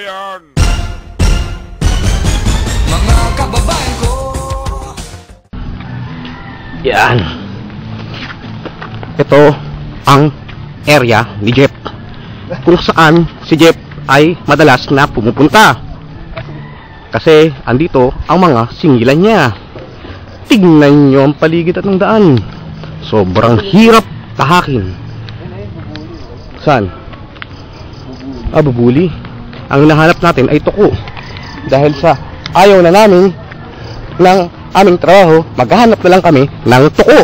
yan! Mga kababayan ko. Yan. Ito ang area ni Jeff, kung saan si Jeff ay madalas na pumupunta. Kasi andito ang mga singilan niya. Tingnan nyo ang paligid at ng daan. Sobrang hirap tahakin. Saan? Bubuli. Ang hinahanap natin ay tuko. Dahil sa ayaw na namin ng aming trabaho, maghahanap na lang kami ng tuko.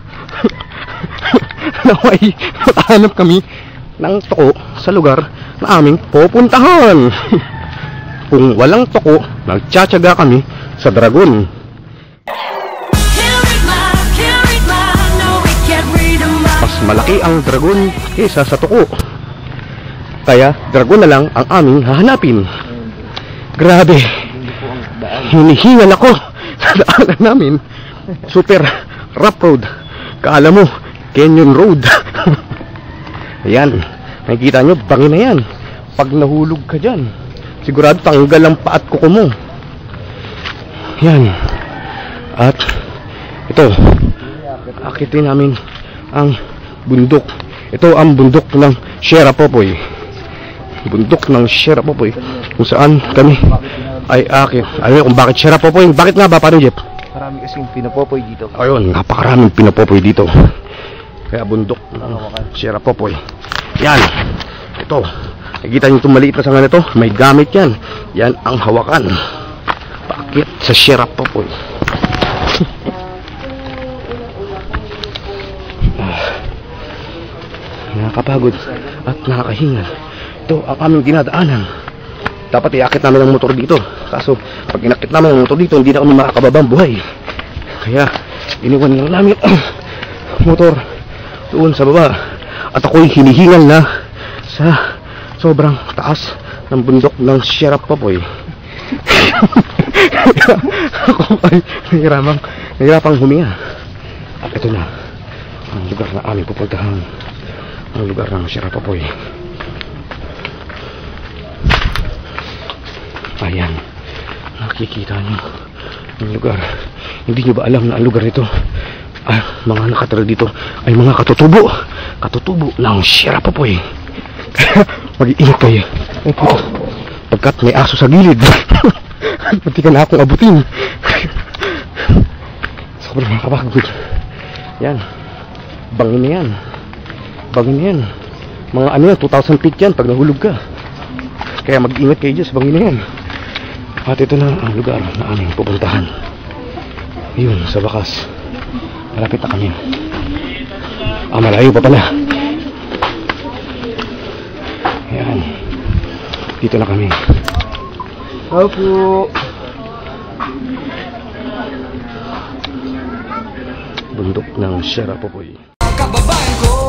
Naway, maghahanap kami ng tuko sa lugar na aming pupuntahan. Kung walang tuko, magtsatsaga kami sa dragon. Mas malaki ang dragon kaysa sa tuko. Kaya dragon na lang ang aming hahanapin. Grabe, hinihingal ako sa daanan namin. Super rough road. Kaala mo, canyon road. Ayan, nakikita nyo, bangin na yan. Pag nahulog ka dyan, sigurado tanggal ang paat kuko mo. Yan. At ito, akitin namin ang bundok. Ito ang bundok ng Sierra Popoy. Bundok ng Sierra Popoy, kung saan kami ay akin. Alam kung bakit Sierra Popoy? Bakit nga ba? Paano, Jeff? Marami kasing pinapopoy dito. Ayun, napakaraming pinapopoy dito. Kaya bundok ng Sierra Popoy. Yan. Ito, nakikita nyo itong maliit na sanga nito? May gamit yan. Yan ang hawakan. Paakyat sa Sierra Popoy. Nakakapagod at nakakahingal. Ito ang aming dinadaanan. Dapat iakit namin ang motor dito. Kaso pag inakit namin ang motor dito, hindi na kami makakababang buhay. Kaya iniwan lang namin ang motor doon sa baba. At ako'y hinihingal na sa sobrang taas ng bundok ng Sierra Popoy. Ako ay nahirapang huminga. At ito na ang lugar na aming pupuntahan. Ang lugar ng Sierra Popoy. Ayan, nakikita nyo ang lugar. Hindi nyo ba alam na ang lugar nito, mga nakatira dito ay mga katutubo ng Sierra Popoy. Kaya mag-iingat kayo. Pagkat may aso sa gilid. Pati ka na akong abutin. Sobrang nakakapagod. Yan, bangin na yan. Bangin na yan. Mga ano yan, 2,000 feet yan pag nahulog ka. Kaya mag-ingat kayo dyan sa bangin na yan. At ito na ang lugar na aming pupuntahan. Yun, sa wakas, malapit na kami. Malayo pa pala. Ayan, dito na kami. Opo. Bundok ng Sierra Popoy. Kababayan ko.